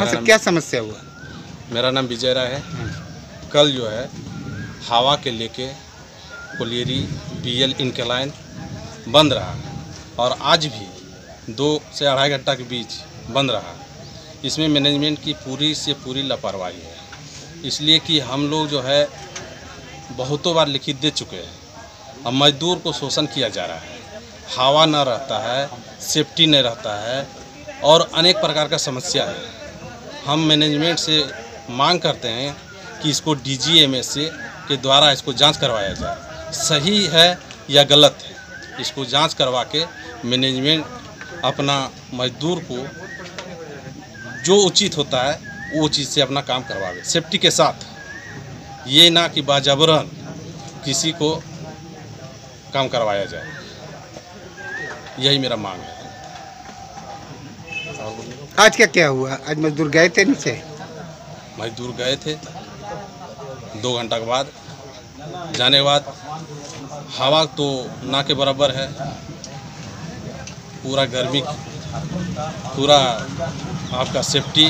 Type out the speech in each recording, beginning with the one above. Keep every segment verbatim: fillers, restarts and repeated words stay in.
हाँ सर, क्या समस्या हुआ? मेरा नाम विजय राय है। कल जो है हवा के लेके कोलियरी बीएल इनकलाइन बंद रहा और आज भी दो से अढ़ाई घंटा के बीच बंद रहा। इसमें मैनेजमेंट की पूरी से पूरी लापरवाही है, इसलिए कि हम लोग जो है बहुतों बार लिखित दे चुके हैं। अब मजदूर को शोषण किया जा रहा है, हवा न रहता है, सेफ्टी नहीं रहता है और अनेक प्रकार का समस्या है। हम मैनेजमेंट से मांग करते हैं कि इसको डीजीएमएस से के द्वारा इसको जांच करवाया जाए, सही है या गलत है, इसको जांच करवा के मैनेजमेंट अपना मजदूर को जो उचित होता है वो चीज़ से अपना काम करवावे सेफ्टी के साथ, ये ना कि बाजबरन किसी को काम करवाया जाए। यही मेरा मांग है। आज क्या क्या हुआ? आज मजदूर गए थे नीचे? मजदूर गए थे दो घंटा के बाद, जाने के बाद हवा तो ना के बराबर है, पूरा गर्मी, पूरा आपका सेफ्टी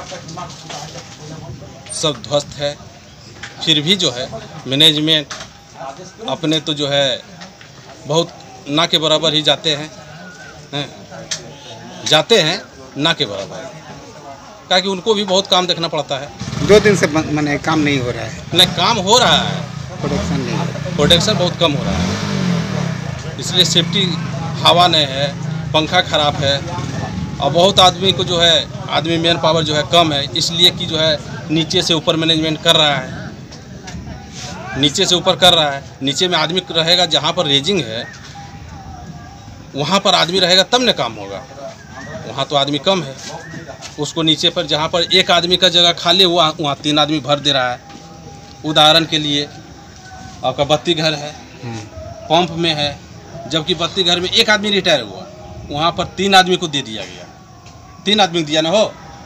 सब ध्वस्त है। फिर भी जो है मैनेजमेंट अपने तो जो है बहुत ना के बराबर ही जाते हैं, हैं जाते हैं ना के बराबर, ताकि उनको भी बहुत काम देखना पड़ता है। दो दिन से मैंने काम नहीं हो रहा है। नहीं, काम हो रहा है, प्रोडक्शन नहीं हो रहा है। प्रोडक्शन बहुत कम हो रहा है, इसलिए सेफ्टी हवा नहीं है, पंखा खराब है और बहुत आदमी को जो है आदमी मैन पावर जो है कम है, इसलिए कि जो है नीचे से ऊपर मैनेजमेंट कर रहा है, नीचे से ऊपर कर रहा है। नीचे में आदमी रहेगा, जहाँ पर रेजिंग है वहाँ पर आदमी रहेगा तब न काम होगा, वहाँ तो आदमी कम है। उसको नीचे पर जहाँ पर एक आदमी का जगह खाली हुआ वहाँ तीन आदमी भर दे रहा है। उदाहरण के लिए आपका बत्ती घर है, पंप में है, जबकि बत्ती घर में एक आदमी रिटायर हुआ, वहाँ पर तीन आदमी को दे दिया गया। तीन आदमी को दिया ना हो,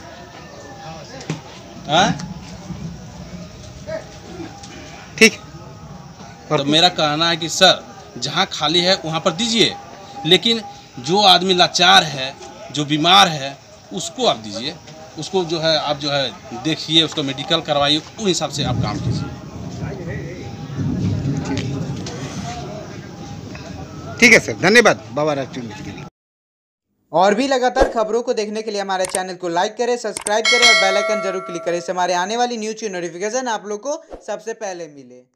ठीक। और तो मेरा कहना है कि सर जहाँ खाली है वहाँ पर दीजिए, लेकिन जो आदमी लाचार है, जो बीमार है, उसको आप दीजिए, उसको जो है आप जो है देखिए, उसको मेडिकल करवाइए, उस हिसाब से आप काम कीजिए। ठीक है सर, धन्यवाद बाबा राजचंद्र के लिए। और भी लगातार खबरों को देखने के लिए हमारे चैनल को लाइक करें, सब्सक्राइब करें और बेल आइकन जरूर क्लिक करें, इससे हमारे आने वाली न्यूज़ की नोटिफिकेशन आप लोग को सबसे पहले मिले।